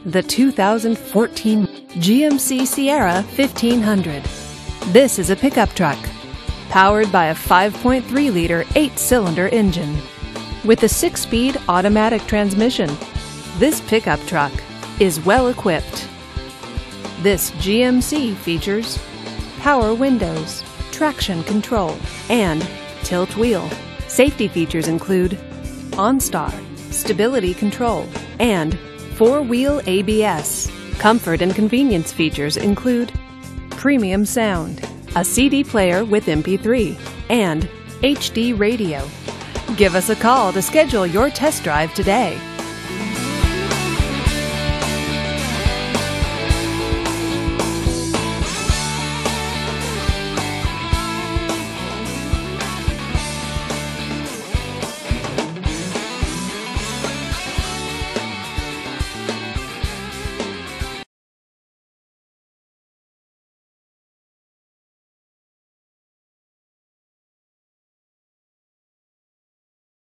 the 2014 GMC Sierra 1500. This is a pickup truck powered by a 5.3-liter 8-cylinder engine with a 6-speed automatic transmission. This pickup truck is well equipped. This GMC features power windows, traction control, and tilt wheel. Safety features include OnStar, stability control, and 4-wheel ABS. Comfort and convenience features include premium sound, a CD player with MP3, and HD radio. Give us a call to schedule your test drive today.